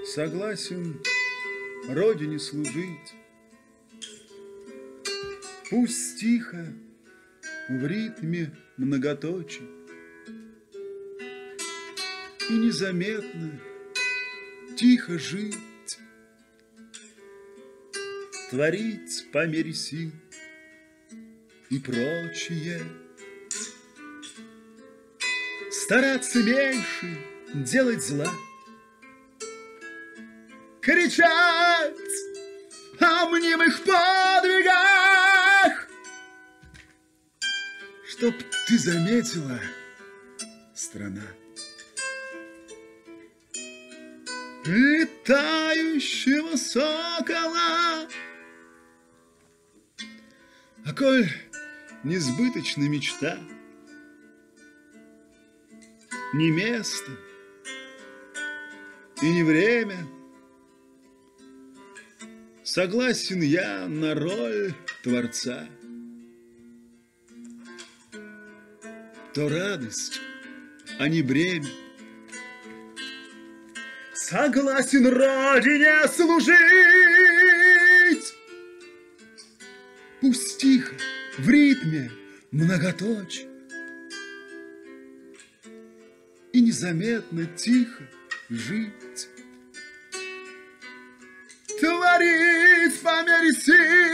Согласен Родине служить. Пусть тихо в ритме многоточий и незаметно тихо жить, творить по мере сил и прочее. Стараться меньше делать зла, кричать о мнимых подвигах, чтоб ты заметила, страна, летающего сокола. А коль несбыточна мечта, не место и не время, согласен я на роль Творца. То радость, а не бремя. Согласен Родине служить. Пусть тихо, в ритме многоточий и незаметно тихо жить, творить по мере сил